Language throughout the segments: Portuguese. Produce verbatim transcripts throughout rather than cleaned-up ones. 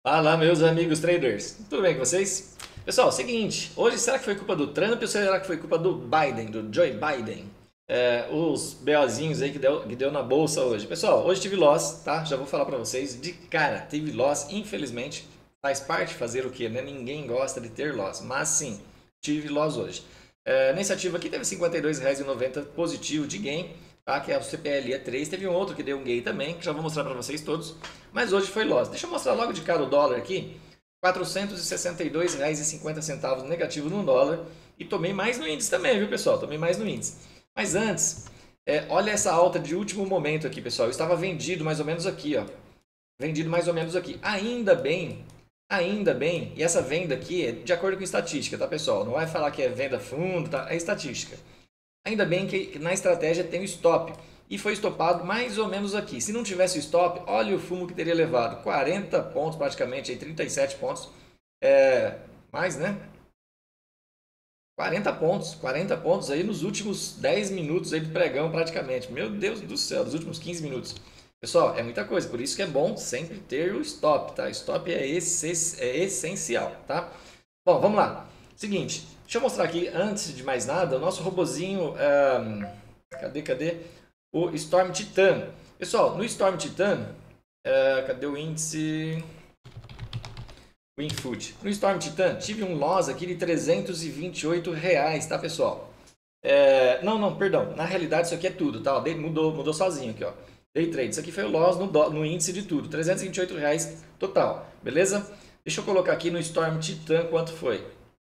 Fala, meus amigos traders, tudo bem com vocês? Pessoal, seguinte, hoje será que foi culpa do Trump ou será que foi culpa do Biden, do Joe Biden? É, os BOzinhos aí que deu, que deu na bolsa hoje. Pessoal, hoje tive loss, tá? Já vou falar pra vocês de cara, tive loss, infelizmente, faz parte fazer o quê, né? Ninguém gosta de ter loss, mas sim, tive loss hoje. É, nesse ativo aqui teve cinquenta e dois reais e noventa centavos positivo de gain, tá? Que é o C P L E três. Teve um outro que deu um gain também, que já vou mostrar para vocês todos. Mas hoje foi loss. Deixa eu mostrar logo de cara o dólar aqui. quatrocentos e sessenta e dois reais e cinquenta centavos negativo no dólar. E tomei mais no índice também, viu, pessoal? Tomei mais no índice. Mas antes, é, olha essa alta de último momento aqui, pessoal. Eu estava vendido mais ou menos aqui, ó. Vendido mais ou menos aqui. Ainda bem, ainda bem, e essa venda aqui é de acordo com estatística, tá, pessoal? Não vai falar que é venda fundo, tá? É estatística. Ainda bem que na estratégia tem o stop. E foi estopado mais ou menos aqui. Se não tivesse o stop, olha o fumo que teria levado. quarenta pontos praticamente, aí trinta e sete pontos. É, mais, né? quarenta pontos. quarenta pontos aí nos últimos dez minutos aí do pregão praticamente. Meu Deus do céu, dos últimos quinze minutos. Pessoal, é muita coisa. Por isso que é bom sempre ter o stop, tá? Stop é, esse, é essencial, tá? Bom, vamos lá. Seguinte, deixa eu mostrar aqui, antes de mais nada, o nosso robozinho... Um, cadê, cadê? O Storm Titan. Pessoal, no Storm Titan, uh, cadê o índice? WinFood. No Storm Titan, tive um loss aqui de trezentos e vinte e oito reais, tá, pessoal? É, não, não, perdão. Na realidade, isso aqui é tudo, tá? Mudou, mudou sozinho aqui, ó. Day trade. Isso aqui foi o loss no, no índice de tudo. trezentos e vinte e oito reais total, beleza? Deixa eu colocar aqui no Storm Titan quanto foi.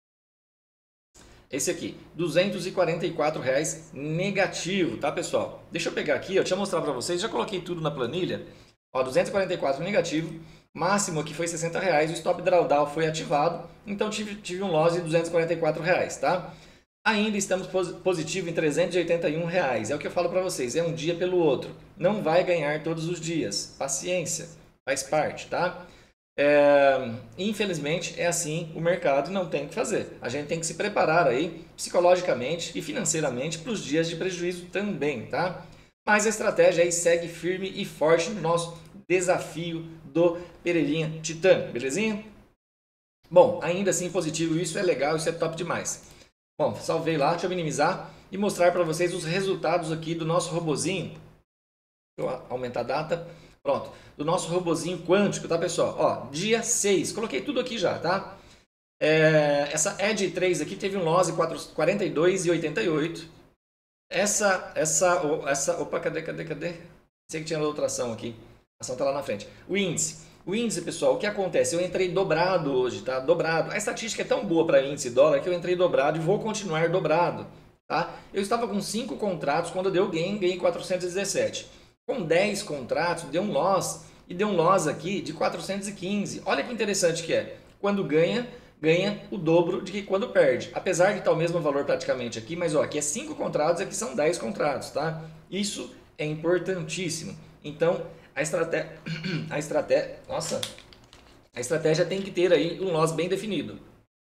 Esse aqui, duzentos e quarenta e quatro reais negativo, tá, pessoal? Deixa eu pegar aqui, ó, deixa eu mostrar para vocês. Já coloquei tudo na planilha. Ó, duzentos e quarenta e quatro negativo, máximo aqui foi sessenta reais, o stop drawdown foi ativado, então tive, tive um loss de duzentos e quarenta e quatro reais, tá? Ainda estamos positivo em trezentos e oitenta e um reais. É o que eu falo para vocês, é um dia pelo outro. Não vai ganhar todos os dias. Paciência, faz parte, tá? É, infelizmente é assim o mercado e não tem o que fazer. A gente tem que se preparar aí psicologicamente e financeiramente para os dias de prejuízo também, tá? Mas a estratégia aí segue firme e forte no nosso desafio do Pereirinha Titã, belezinha? Bom, ainda assim positivo, isso é legal, isso é top demais. Bom, salvei lá, deixa eu minimizar e mostrar para vocês os resultados aqui do nosso robozinho. Deixa eu aumentar a data. Pronto, do nosso robozinho quântico, tá, pessoal? Ó, dia seis, coloquei tudo aqui já, tá? É, essa Edge três aqui teve um loss de quarenta e dois reais e oitenta e oito centavos. Essa, essa, essa, opa, cadê, cadê, cadê? Sei que tinha outra ação aqui. A ação tá lá na frente. O índice. O índice, pessoal, o que acontece? Eu entrei dobrado hoje, tá? Dobrado. A estatística é tão boa para índice dólar que eu entrei dobrado e vou continuar dobrado, tá? Eu estava com cinco contratos, quando deu gain, ganhei quatrocentos e dezessete. Com dez contratos, deu um loss, e deu um loss aqui de quatrocentos e quinze. Olha que interessante que é. Quando ganha, ganha o dobro de que quando perde. Apesar de estar o mesmo valor praticamente aqui, mas ó, aqui é cinco contratos, aqui são dez contratos, tá? Isso é importantíssimo. Então, a estratégia, a estratégia, nossa, a estratégia tem que ter aí um loss bem definido.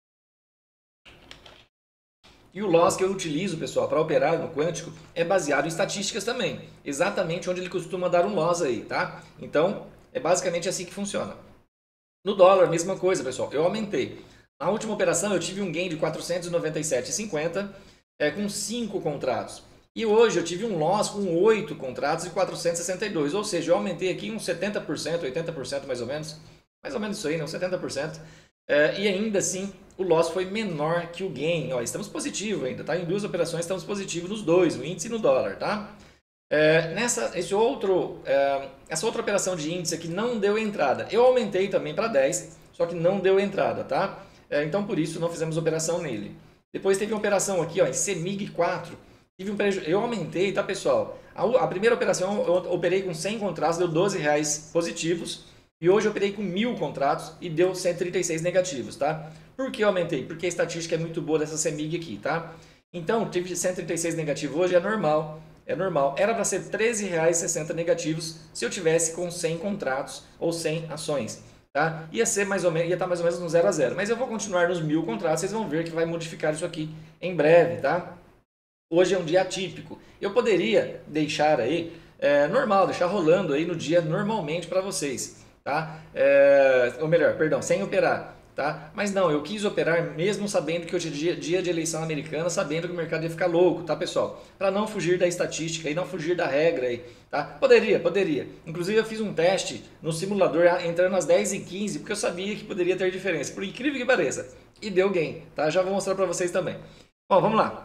E o loss que eu utilizo, pessoal, para operar no quântico é baseado em estatísticas também. Exatamente onde ele costuma dar um loss aí, tá? Então, é basicamente assim que funciona. No dólar, mesma coisa, pessoal. Eu aumentei. Na última operação, eu tive um gain de quatrocentos e noventa e sete reais e cinquenta centavos é, com cinco contratos. E hoje eu tive um loss com oito contratos de quatrocentos e sessenta e dois. Ou seja, eu aumentei aqui uns setenta por cento, oitenta por cento mais ou menos. Mais ou menos isso aí, não? setenta por cento. É, e ainda assim, o loss foi menor que o gain. Ó, estamos positivo ainda, tá? Em duas operações estamos positivos nos dois, no índice e no dólar, tá? É, nessa, esse outro, é, essa outra operação de índice aqui não deu entrada. Eu aumentei também para dez, só que não deu entrada, tá? É, então por isso não fizemos operação nele. Depois teve uma operação aqui, ó, em CEMIG quatro. Tive um preju... Eu aumentei, tá, pessoal? A, a primeira operação eu operei com cem contratos, deu doze reais positivos. E hoje eu operei com mil contratos e deu cento e trinta e seis negativos, tá? Por que eu aumentei? Porque a estatística é muito boa dessa CEMIG aqui, tá? Então, tive cento e trinta e seis negativo hoje, é normal. É normal. Era para ser treze reais e sessenta negativos se eu tivesse com cem contratos ou cem ações, tá? Ia ser mais ou menos, ia estar mais ou menos no zero a zero. Mas eu vou continuar nos mil contratos, vocês vão ver que vai modificar isso aqui em breve, tá? Hoje é um dia atípico. Eu poderia deixar aí, é, normal, deixar rolando aí no dia normalmente para vocês. tá? É, ou melhor, perdão, sem operar. Tá? Mas não, eu quis operar mesmo sabendo que hoje é dia, dia de eleição americana, sabendo que o mercado ia ficar louco, tá, pessoal? Para não fugir da estatística e não fugir da regra aí, tá? Poderia, poderia. Inclusive eu fiz um teste no simulador entrando às dez e quinze, porque eu sabia que poderia ter diferença, por incrível que pareça. E deu gain, tá? Já vou mostrar para vocês também. Bom, vamos lá.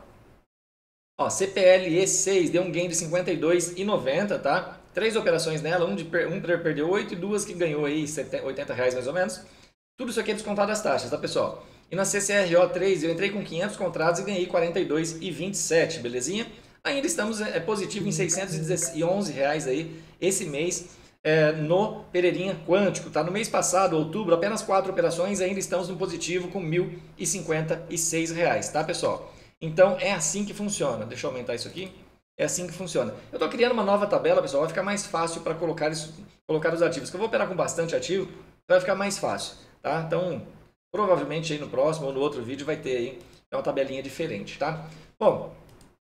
Ó, C P L E seis deu um gain de cinquenta e dois reais e noventa centavos, tá? Três operações nela, um, de, um perdeu oito e duas que ganhou aí oitenta reais mais ou menos. Tudo isso aqui é descontado das taxas, tá, pessoal? E na C C R O três eu entrei com quinhentos contratos e ganhei quarenta e dois reais e vinte e sete centavos, belezinha? Ainda estamos é, positivo em seiscentos e onze reais aí esse mês é, no Pereirinha Quântico, tá? No mês passado, outubro, apenas quatro operações, ainda estamos no positivo com mil e cinquenta e seis reais, tá, pessoal? Então é assim que funciona. Deixa eu aumentar isso aqui. É assim que funciona. Eu estou criando uma nova tabela, pessoal, vai ficar mais fácil para colocar, isso, colocar os ativos. Que eu vou operar com bastante ativo, vai ficar mais fácil. Tá? Então, provavelmente aí no próximo ou no outro vídeo vai ter aí uma tabelinha diferente, tá? Bom,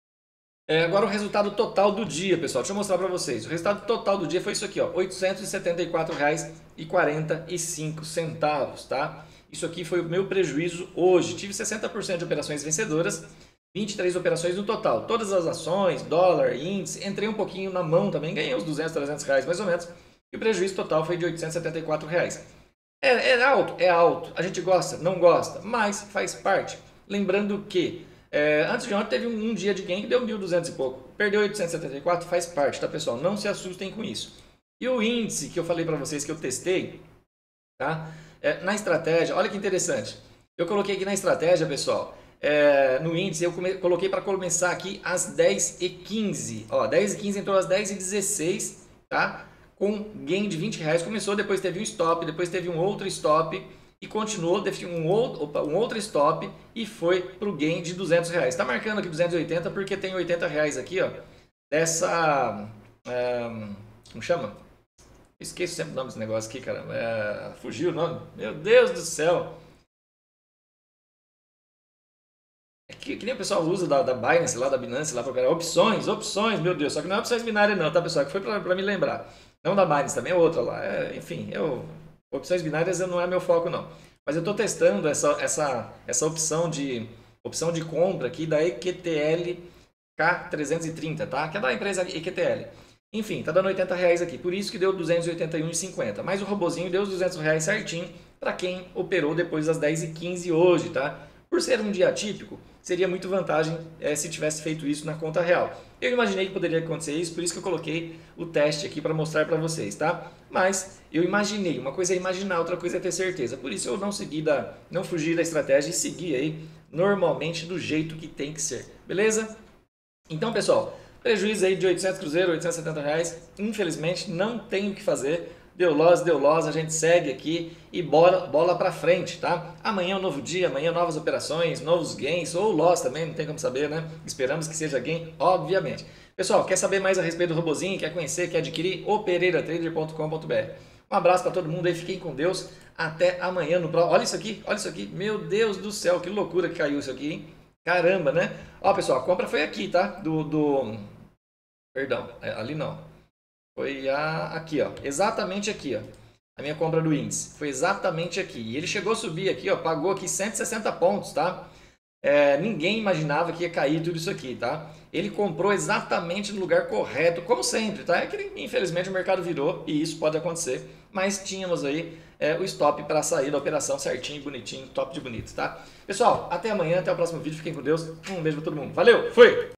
é, agora o resultado total do dia, pessoal. Deixa eu mostrar para vocês. O resultado total do dia foi isso aqui, ó, oitocentos e setenta e quatro reais e quarenta e cinco centavos, tá? Isso aqui foi o meu prejuízo hoje. Tive sessenta por cento de operações vencedoras, vinte e três operações no total. Todas as ações, dólar, índice, entrei um pouquinho na mão também, ganhei uns duzentos, trezentos reais mais ou menos. E o prejuízo total foi de oitocentos e setenta e quatro reais. É, é alto? É alto. A gente gosta? Não gosta, mas faz parte. Lembrando que é, antes de ontem teve um, um dia de gain que deu mil e duzentos e pouco. Perdeu oitocentos e setenta e quatro, faz parte, tá, pessoal? Não se assustem com isso. E o índice que eu falei para vocês que eu testei, tá? É, na estratégia, olha que interessante. Eu coloquei aqui na estratégia, pessoal, é, no índice, eu come, coloquei para começar aqui às dez e quinze. Ó, dez e quinze entrou às dez e dezesseis, tá? Com gain de vinte reais, começou, depois teve um stop, depois teve um outro stop e continuou, teve um outro, opa, um outro stop e foi para o gain de duzentos reais. Está marcando aqui duzentos e oitenta porque tem oitenta reais aqui, ó, dessa, é, como chama? Esqueço sempre o nome desse negócio aqui, cara, é, fugiu o nome, meu Deus do céu. É que, que nem o pessoal usa da, da Binance, lá da Binance, lá para opções, opções, meu Deus, só que não é opções binárias não, tá, pessoal, que foi para me lembrar. Não da Binance, também é outra lá. É, enfim, eu, opções binárias não é meu foco não. Mas eu estou testando essa, essa, essa opção, de, opção de compra aqui da E Q T L K trezentos e trinta, tá? Que é da empresa E Q T L. Enfim, tá dando oitenta reais aqui. Por isso que deu duzentos e oitenta e um reais e cinquenta centavos. Mas o robozinho deu os duzentos reais certinho para quem operou depois das dez e quinze hoje, tá? Por ser um dia atípico, seria muito vantagem é, se tivesse feito isso na conta real. Eu imaginei que poderia acontecer isso, por isso que eu coloquei o teste aqui para mostrar para vocês, tá? Mas eu imaginei, uma coisa é imaginar, outra coisa é ter certeza. Por isso eu não segui da, não fugi da estratégia e segui aí normalmente do jeito que tem que ser, beleza? Então, pessoal, prejuízo aí de oitocentos cruzeiros, oitocentos e setenta reais, infelizmente não tem o que fazer. Deu loss, deu loss, a gente segue aqui e bora, bola pra frente, tá? Amanhã é um novo dia, amanhã novas operações, novos gains, ou loss também, não tem como saber, né? Esperamos que seja gain, obviamente. Pessoal, quer saber mais a respeito do robozinho, quer conhecer, quer adquirir? o pereira trader ponto com ponto br. Um abraço para todo mundo aí, fiquem com Deus, até amanhã no próximo. Olha isso aqui, olha isso aqui, meu Deus do céu, que loucura que caiu isso aqui, hein? Caramba, né? Ó, pessoal, a compra foi aqui, tá? Do, do... Perdão, ali não. Foi a, aqui, ó, exatamente aqui, ó, a minha compra do índice, foi exatamente aqui, e ele chegou a subir aqui, ó, pagou aqui cento e sessenta pontos, tá? É, ninguém imaginava que ia cair tudo isso aqui, tá? Ele comprou exatamente no lugar correto, como sempre, tá? É que infelizmente o mercado virou e isso pode acontecer, mas tínhamos aí é, o stop para sair da operação certinho, bonitinho, top de bonito, tá? Pessoal, até amanhã, até o próximo vídeo, fiquem com Deus, um beijo pra todo mundo, valeu, fui!